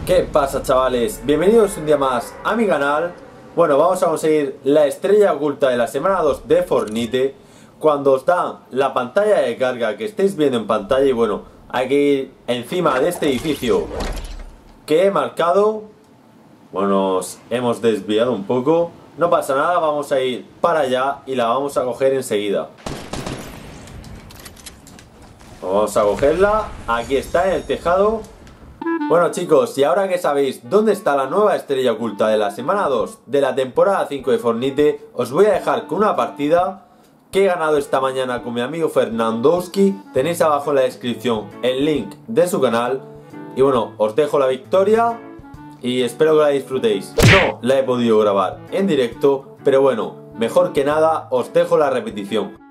¿Qué pasa, chavales? Bienvenidos un día más a mi canal. Bueno, vamos a conseguir la estrella oculta de la semana 2 de Fortnite. Cuando os da la pantalla de carga que estáis viendo en pantalla. Y bueno, hay que ir encima de este edificio que he marcado. Bueno, nos hemos desviado un poco. No pasa nada, vamos a ir para allá y la vamos a coger enseguida. Vamos a cogerla. Aquí está en el tejado. Bueno, chicos, y ahora que sabéis dónde está la nueva estrella oculta de la semana 2 de la temporada 5 de Fortnite, os voy a dejar con una partida que he ganado esta mañana con mi amigo Fernandowski. Tenéis abajo en la descripción el link de su canal. Y bueno, os dejo la victoria y espero que la disfrutéis. No la he podido grabar en directo, pero bueno, mejor que nada os dejo la repetición.